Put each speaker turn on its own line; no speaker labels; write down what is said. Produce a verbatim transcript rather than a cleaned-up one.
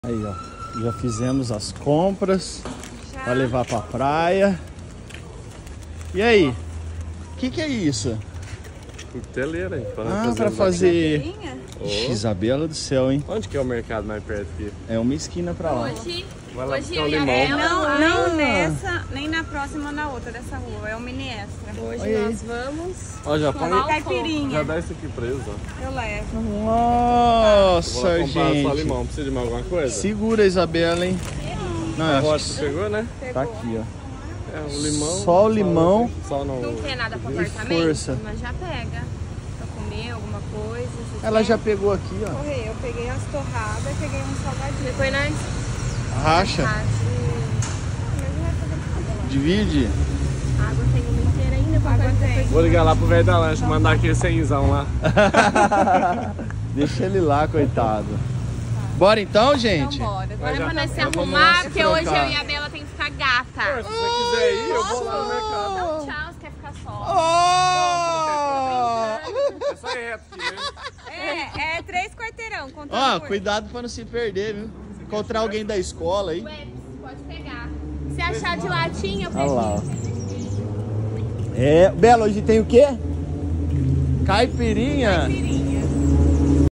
Aí, ó, já fizemos as compras para levar para praia. E aí? O que que é isso?
Cuteleira, hein? Pra
Ah,
fazer
para fazer...
Oh.
Isabela do céu, hein?
Onde que é o mercado mais perto aqui?
É uma esquina para lá.
Hoje,
Vai lá
hoje
buscar o
eu e a
limão.
Bela,
Não,
ai,
não nessa, nem na próxima ou na outra dessa rua. É o mini extra.
hoje
Olha aí.
nós vamos
Ó, já põe...
tomar um
Caipirinha.
Já dá isso aqui pra eles, ó.
Eu levo.
Eu vou
Nossa,
lá comprar só
gente.
limão. Precisa de mais alguma coisa?
Segura, Isabela, hein? Não,
A
eu acho
rocha
que
pegou, né?
tá aqui, ó.
É, o limão.
Só o limão.
Só no...
Não quer nada pro
E
apartamento,
força.
mas já pega. Pra comer alguma coisa. se
Ela
quer.
já pegou aqui, ó.
Correio, eu peguei as torradas e peguei um salgadinho.
Depois nós...
Racha.
Ah,
Divide.
a água tem uma inteira ainda. pra
Água
depois-
tem.
Vou ligar lá pro velho da lancha, mandar aquele cenzão lá.
Deixa ele lá, coitado. Bora então, gente?
Então bora. Agora
já-
pra nós se
já vamos
arrumar,
se
porque hoje
trocar.
eu e a Bela tem que ficar gata.
Se você quiser ir, eu vou lá no mercado.
Não, tchau, você quer ficar só.
Oh!
É só reto aqui, né?
É, é três quarteirão. contando
Ó,
por-
cuidado pra não se perder, viu? Encontrar alguém da escola aí.
Ué, pode pegar. Se achar de latinha, eu
Olha
pego.
lá, ó. É, Bela, hoje tem o quê? Caipirinha?
Caipirinha.